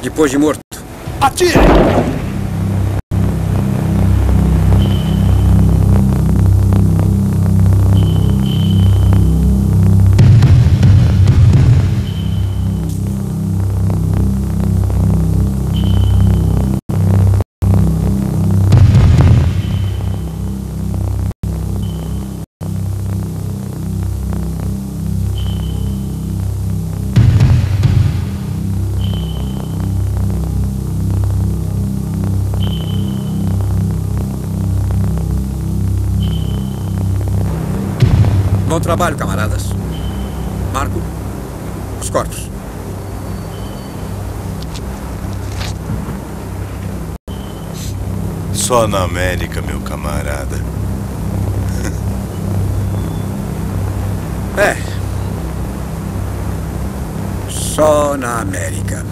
Depois de morto. Atire! Bom trabalho, camaradas. Marco, os corpos. Só na América, meu camarada. É. Só na América.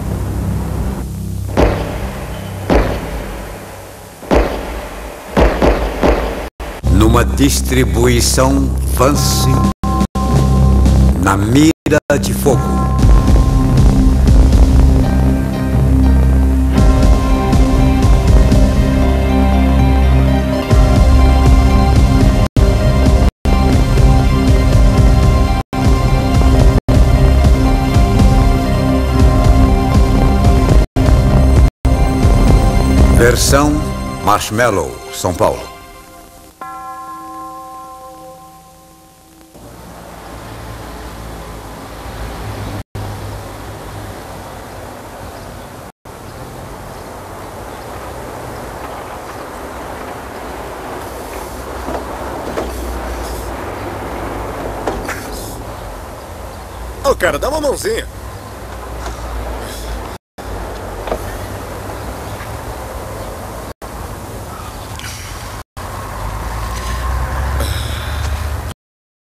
Numa distribuição fancy, na mira de fogo. Versão Marshmallow, São Paulo. Ô, cara, dá uma mãozinha.